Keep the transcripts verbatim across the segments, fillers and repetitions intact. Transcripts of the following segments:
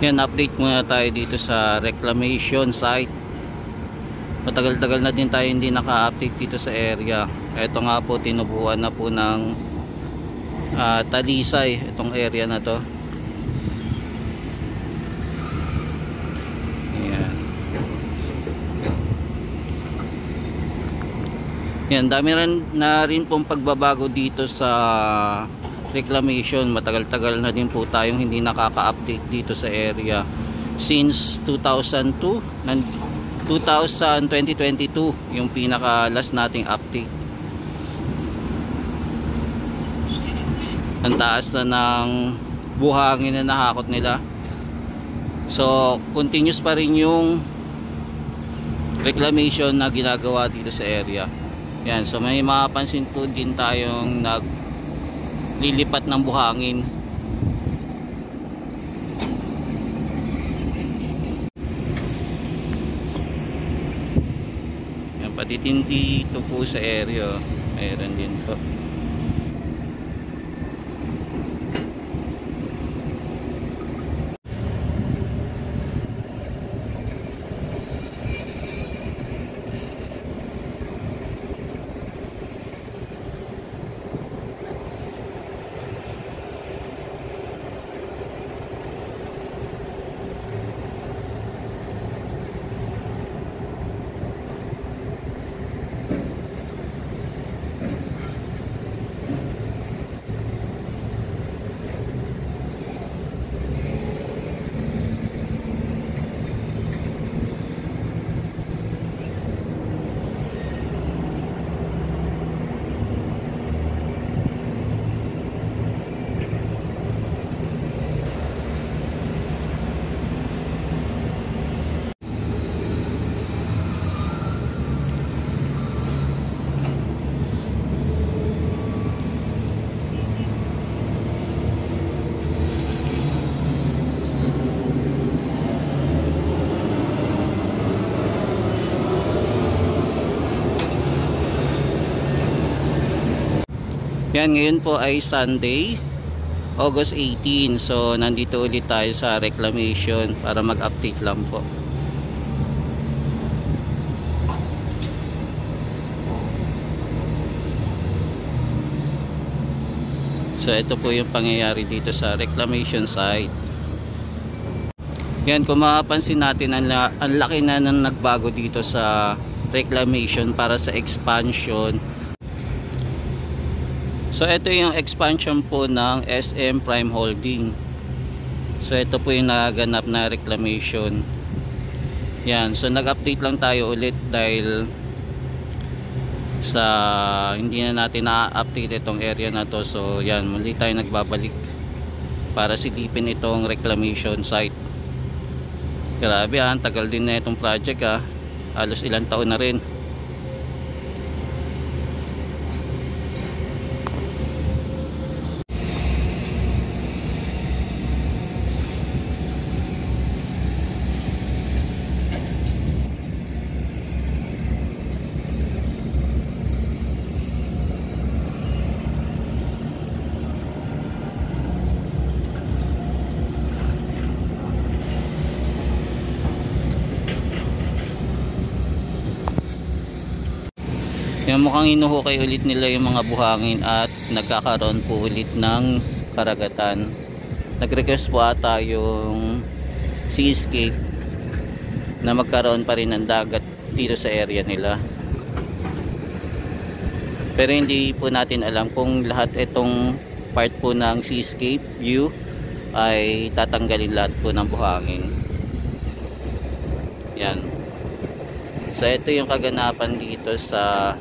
Yan, update muna tayo dito sa reclamation site. Matagal-tagal na din tayo hindi naka-update dito sa area. Ito nga po, tinubuan na po ng uh, Talisay itong area na to. Yan. Yan, dami rin na rin pong pagbabago dito sa reclamation. Matagal-tagal na din po tayong hindi nakaka-update dito sa area since two thousand two, twenty twenty-two yung pinaka last nating update. Ang taas na ng buhangin na nahakot nila, so continuous pa rin yung reclamation na ginagawa dito sa area. Yan, so may mapapansin po din tayong nag lilipat ng buhangin. Yan, pati tindi ito po sa area, mayroon din po. Yan, ngayon po ay Sunday, August eighteen. So nandito ulit tayo sa reclamation para mag-update lang po. So ito po yung pangyayari dito sa reclamation site. Yan, kung mapapansin natin, ang, ang laki na nang nagbago dito sa reclamation para sa expansion. So ito yung expansion po ng S M Prime Holding. So ito po yung naganap na reclamation. Yan, so nag-update lang tayo ulit dahil sa hindi na natin na-update itong area na to. So yan, muli tayo nagbabalik para silipin itong reclamation site. Grabe ha, tagal din na itong project ha. Halos ilang taon na rin. Yung mukhang inuhukay ulit nila yung mga buhangin at nagkakaroon po ulit ng karagatan. Nag-request po ata yung Seascape na magkaroon pa rin ng dagat dito sa area nila. Pero hindi po natin alam kung lahat itong part po ng Seascape view ay tatanggalin lahat po ng buhangin. Yan. So ito yung kaganapan dito sa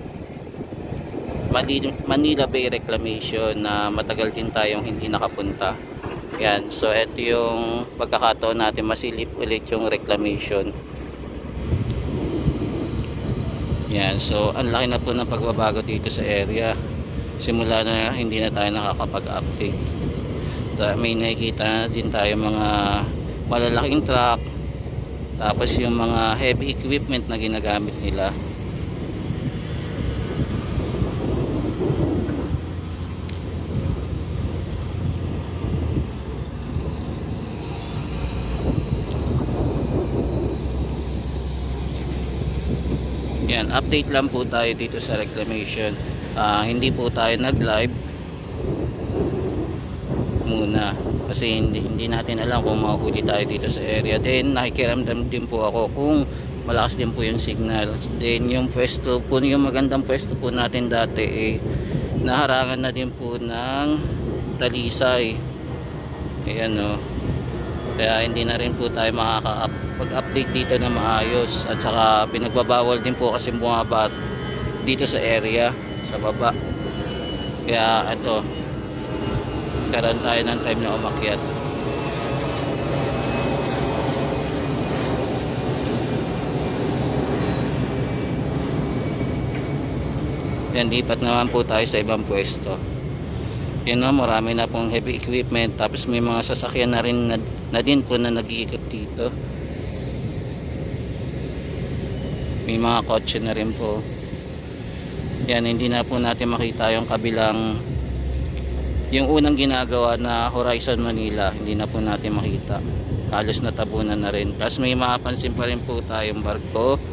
Manila Bay Reclamation na matagal din tayong hindi nakapunta. Yan, so ito yung pagkakataon natin masilip ulit yung reclamation. Yan, so ang laki na po ng pagbabago dito sa area simula na hindi na tayo nakakapag-update. So may nakikita na din tayo mga malalaking truck, tapos yung mga heavy equipment na ginagamit nila. Yan, update lang po tayo dito sa reclamation. Uh, hindi po tayo nag-live muna kasi hindi, hindi natin alam kung mahuhuli tayo dito sa area. Then nakikiramdam din po ako kung malakas din po yung signal. Then yung pwesto po, yung magandang pwesto po natin dati eh, naharangan na din po ng talisay. Ayan o. Kaya hindi na rin po tayo makaka-update dito na maayos. At saka pinagbabawal din po kasi bumaba dito sa area, sa baba. Kaya ito, karoon tayo ng time na umakyat. Yan, lipat naman po tayo sa ibang pwesto. Yan o, marami na pong heavy equipment. Tapos may mga sasakyan na rin na, na din po na nag-iikot dito. May mga kotse na rin po. Yan, hindi na po natin makita yung kabilang, yung unang ginagawa na Horizon Manila. Hindi na po natin makita. Halos natabunan na rin. Tapos may mapapansin pa rin po tayong barko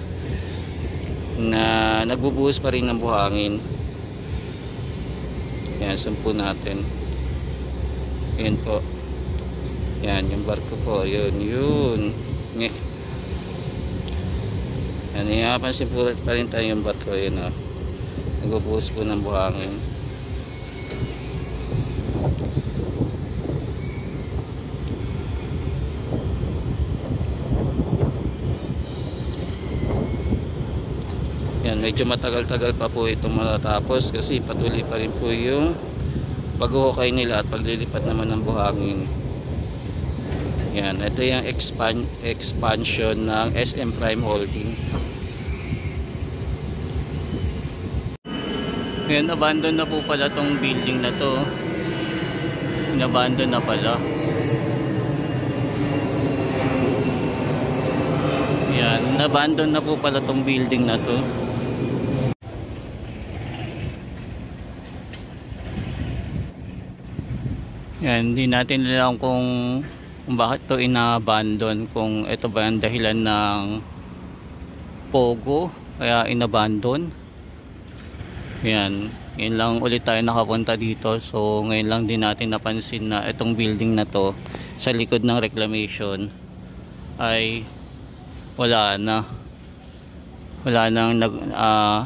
na nagbubuhos pa rin ng buhangin. Yan, sumpo natin. Yan po. Yan, yung barko po. Yun, yun. Yan, iyapansin po pa rin tayo yung barko. Yun, o. Nagbubuhos po ng buhangin. Yan, medyo matagal-tagal pa po itong matatapos kasi patuloy pa rin po yung paghuhukay nila at paglilipat naman ng buhangin. Yan, ito yung expand, expansion ng S M Prime Holding. Yan, abandon na po pala tong building na to. Inabandon na pala. Yan, abandon na po pala tong building na to. Yan, hindi natin alam kung, kung bakit to ina-abandon, kung ito ba ang dahilan ng pogo kaya inabandon. Yan, ngayon lang ulit tayo nakapunta dito. So ngayon lang din natin napansin na itong building na to sa likod ng reclamation ay wala na. Wala nang nag, uh,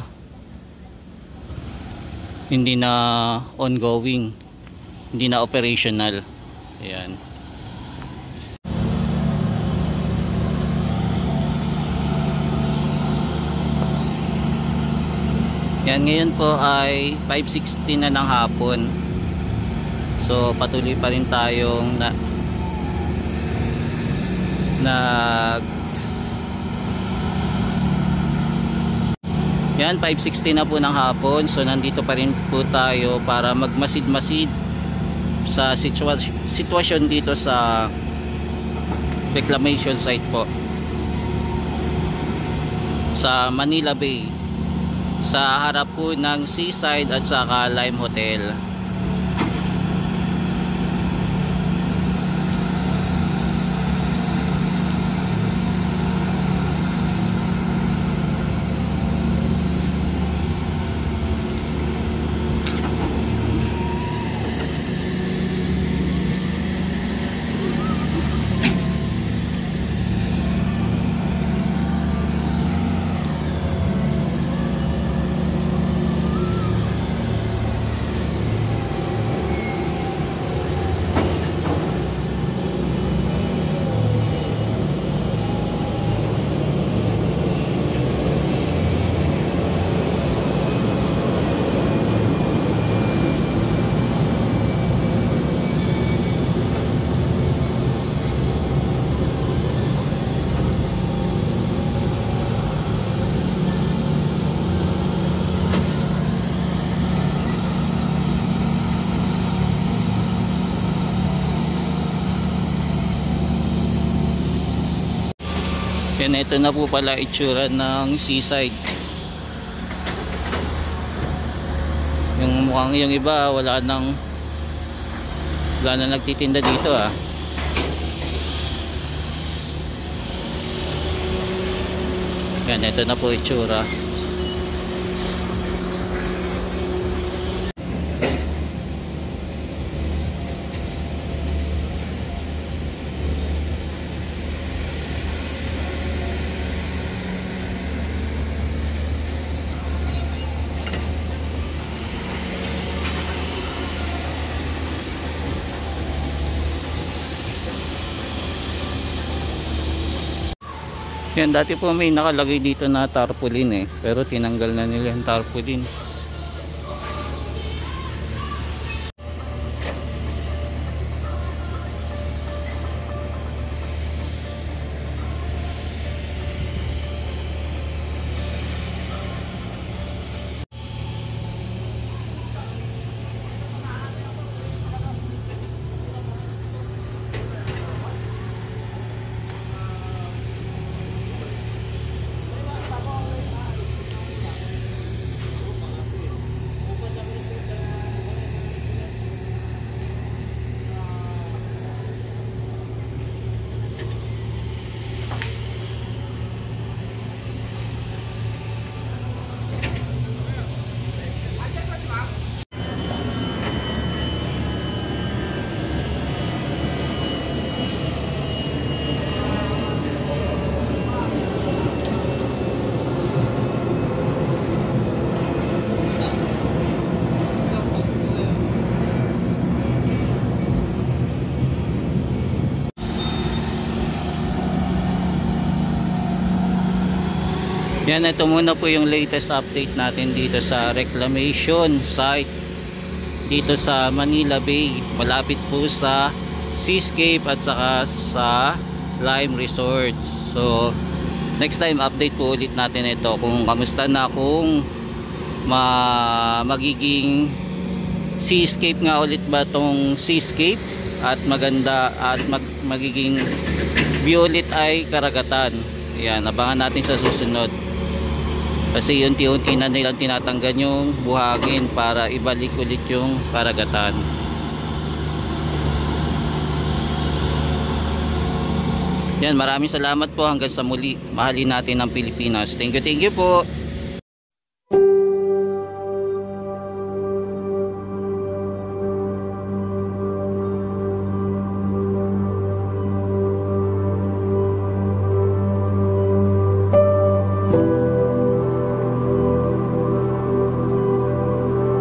hindi na ongoing, hindi na operational. Ayan. Yan, ngayon po ay five sixteen na ng hapon. So patuloy pa rin tayong na nag Yan, five sixteen na po ng hapon. So nandito pa rin po tayo para magmasid-masid sa situa sitwasyon dito sa reclamation site po sa Manila Bay, sa harap po ng Seaside at saka Lime Hotel. Yan, ito na po pala itsura ng Seaside. Yung mukhang yung iba wala nang wala na nagtitinda dito ah. Yan, ito na po itsura. Yan, dati po may nakalagay dito na tarpaulin eh, pero tinanggal na nila yung tarpaulin. Yan, ito muna po yung latest update natin dito sa reclamation site dito sa Manila Bay, malapit po sa Seascape at saka sa Lime Resort. So next time update po ulit natin ito kung kamusta na, kung ma magiging Seascape nga ulit ba tong Seascape at maganda at mag magiging view ulit ay karagatan. Yan, abangan natin sa susunod. Kasi unti-unti na nilang tinatanggal yung buhangin para ibalik ulit yung karagatan. Yan, maraming salamat po, hanggang sa muli. Mahalin natin ang Pilipinas. Thank you, thank you po.